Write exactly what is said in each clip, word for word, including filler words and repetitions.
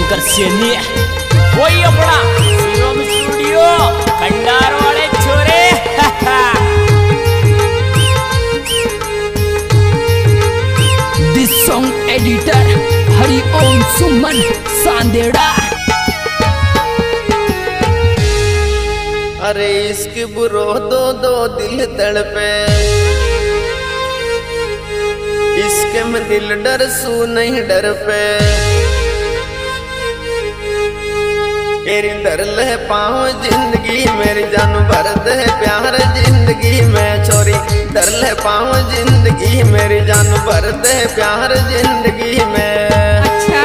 शंकर सेनी वही अपना शिवम स्टूडियो खंडार वाले छोरे। This song editor Hari Om Suman Sandera. अरे इसके बुरो दो दो दिल तड़पे, इसके में दिल डर सू नहीं डर पे। तेरी दर ले पाँव जिंदगी मेरी जान भर दे प्यार जिंदगी में छोरी। दर ले पाँव जिंदगी मेरी जान भर दे प्यार जिंदगी में। अच्छा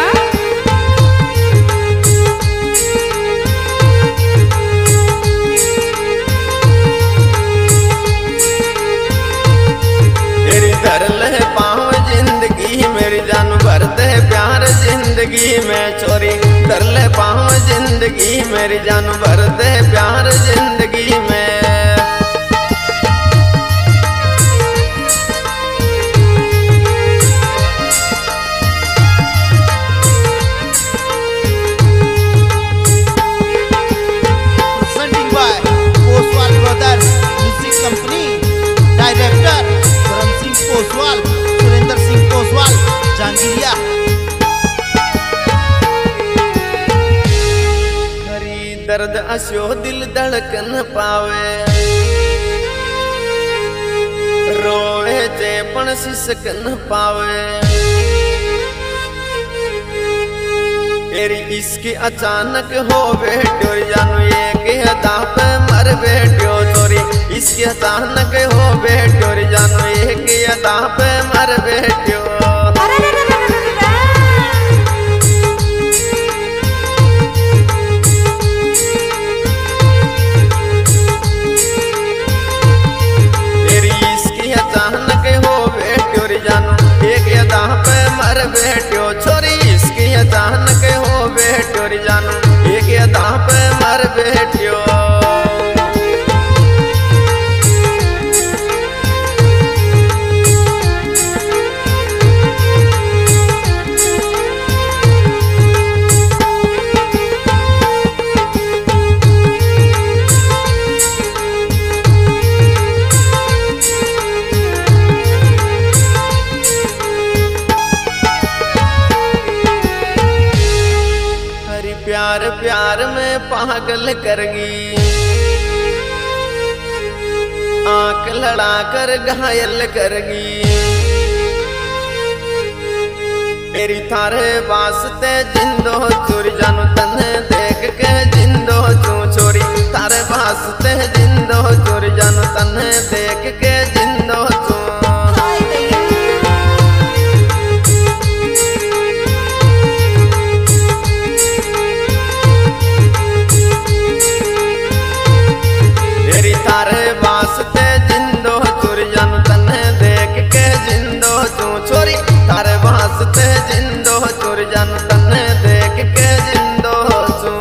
तेरी दर ले पाँव जिंदगी मेरी जान भर दे प्यार जिंदगी में छोरी। दर ले पाँव जिंदगी मेरी जान भर दे प्यार जिंदगी में। Presenting by Poswal Brothers Music Company, Director Dharam Singh Poswal, Surinder Singh Poswal, Jangiriya। दर्द असो दिल धड़कन पावे, रोए जे पण सिसकन पावे। तेरी इसकी अचानक हो बेट्यो जानू एक अदा पे मर बेट्यो चोरी। इसकी अचानक हो बेट्यो जानू एक अदा पे मर बेट्यो। मर बेट्यो छोरी इसकी अचानक हो बेट्यो जानू एक अदा पे मर बेट्यो। प्यार प्यार में पागल करगी, आंख लड़ा कर घायल करगी। तेरी थारे वास्ते जिंदो चोरी जानू तन्ने देख के जिंदो चू चोरी। थारे वास्ते जिंदो चोरी जानू तन्ने देख के जिंदो चू। तारे वास्ते जिंदो चोरी जानू तन्ने देख के जिंदो चू छोरी। तारे वास्ते जिंदो चोरी जानू तन्ने देख के जिंदो चू।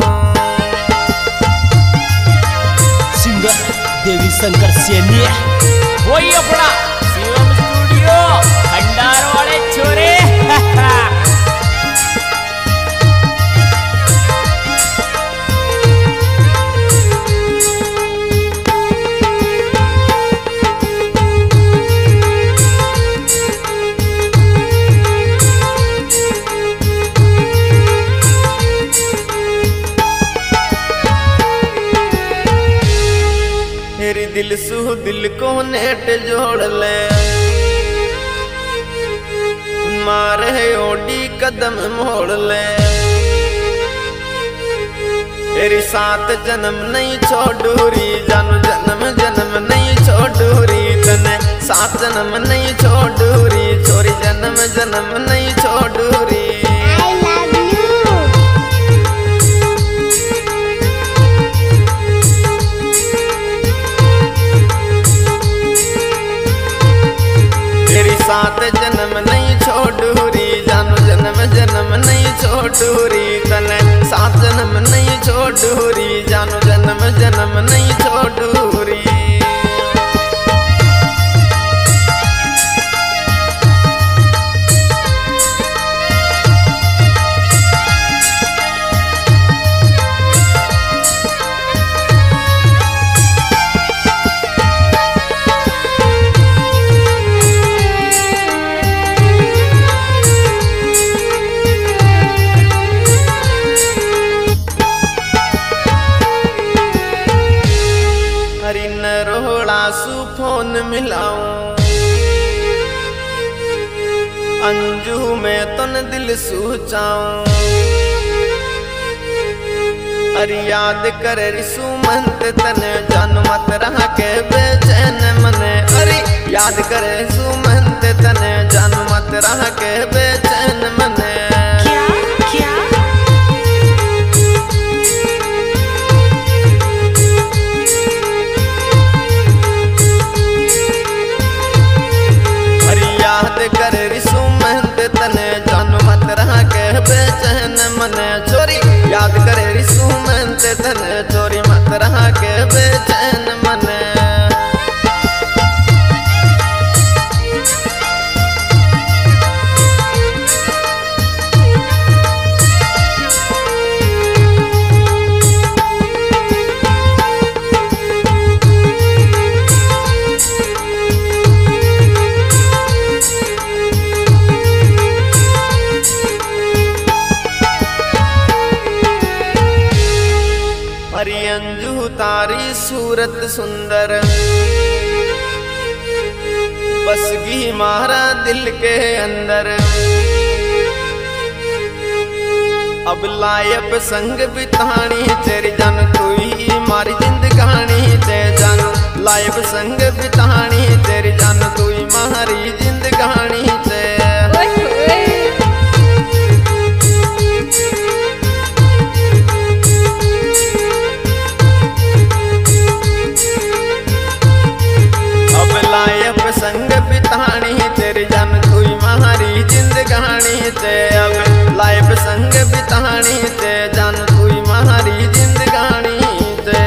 सिंगर देवी शंकर सेनी वही अपना शिवम स्टूडियो खंडार वाले छोरे। तेरी दिल सू दिल को नेट जोड़ ले, मारे ओडी कदम मोड़ ले। तेरी सात जन्म नहीं छोड़ूरी जानू जन्म जन्म नहीं छोड़ूरी तने। सात जन्म नहीं छोड़ूरी छोरी जन्म जन्म नहीं छोड़ूरी। सात जन्म नहीं छोड़ूरी जानू जन्म जन्म नहीं छोड़ूरी तने। सात जन्म नहीं छोड़ूरी जानू जन्म जन्म नहीं छोड़ूरी। मिलाऊं, अंजू में तुन दिल सूचाऊं। अरे याद कर सुमंत तने जान मत रहा के बेचैन मने। अरे याद कर सुमंत तने जान मत रहा के बेचैन मने। क्या क्या अरे याद कर सुमंत तने जान मत रहा के बेचैन मने। चोरी याद करे सुमंत तने चोरी मत रहा के बेचैन मने। अरे अंजू तारी सूरत सुंदर बस गई मारा दिल के अंदर। अब लायब संग बितानी तेरी जान तू ही मारी जिंदगानी ते जान। लायब संग बितानी तेरी जान तू ही मारी जिंदगानी ते। लायब संग बितानी तेरी जान तू मारी जिंदगानी ते। अब लायब संग बितानी ते जान तू मारी जिंदगानी ते।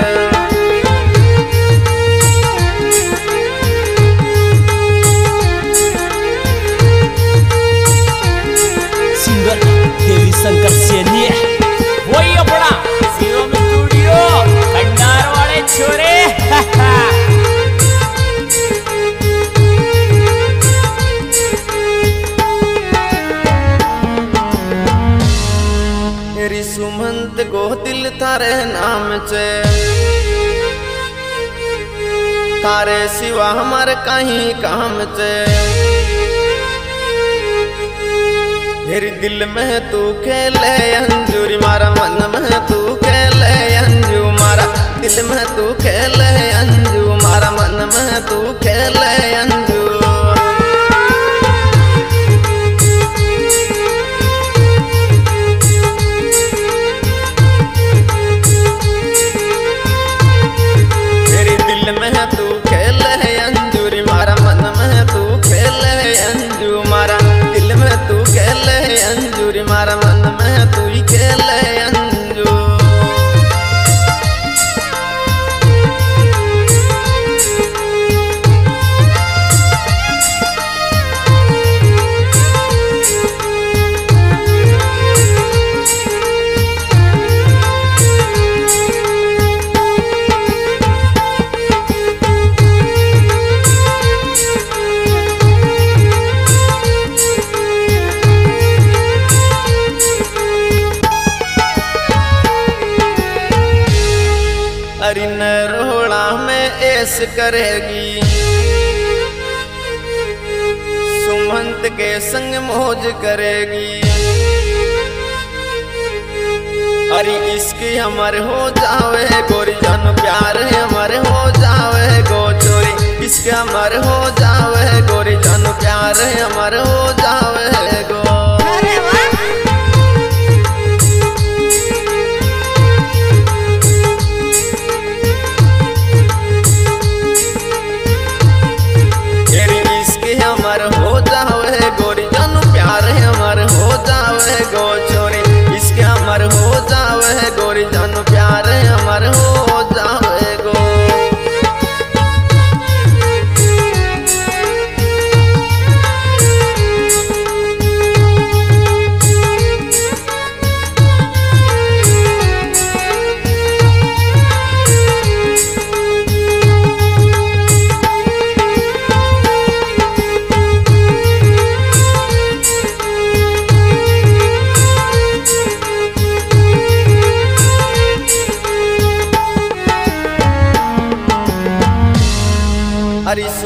सिंगर देवी शंकर सेनी वही अपना शिवम स्टूडियो खंडार वाले छोरे। मेरी सुमंत को दिल तारे नाम से, तारे सिवा हमारे कहीं काम से। मेरी दिल में तू खेले अंजूरी मारा मन में तू खेले अंजू मारा दिल में तू खेले अंजू मारा मन में तू खेले अंजू। तू खेल है अंजूरी मारा मन में तू खेल है अंजू मारा दिल में तू खेल है अंजूरी मारा मन में तू ही खेल है अंजू। अरे नरोड़ा में ऐस करेगी सुमंत के संग मौज करेगी। अरे इसकी हमर हो जावे गोरी जान प्यार हमर हो जावे गो चोरी। इसके हमर हो जावे गोरी जान प्यार हमर हो जावे गो। हमार हो जावे गोरी जानू प्यार हमार हो जावे गो छोरी। इसके हमार हो जावे गोरी जानू प्यार हमार हो जावे गो।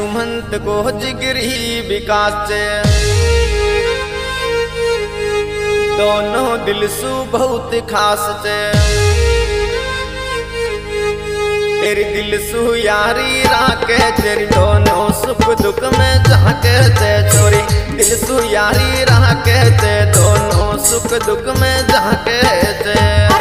सुमंत को जिगरी विकास से दोनों दिल सु बहुत खास से तेरी दिल सु यारी राके तेरी दोनों सुख दुख में झाके ते छोरी दिल सु यारी राके ते दोनों सुख दुख में झाके ते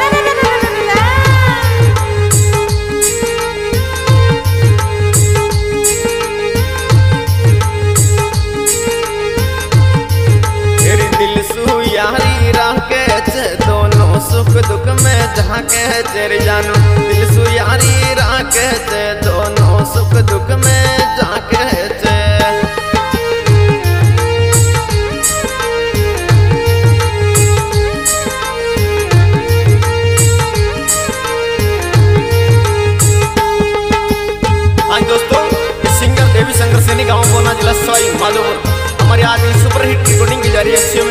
यारी राके चे दोनों सुख दुख में झाके तेरे जानू दिल सु यारी राके चे दोनों सुख दुख में झाके चे आज दोस्तों सिंगर देवी शंकर सैनी गांव बोना जिला सवाई माधोपुर हमारी आज सुपर हिट रिकॉर्डिंग की जा रही है।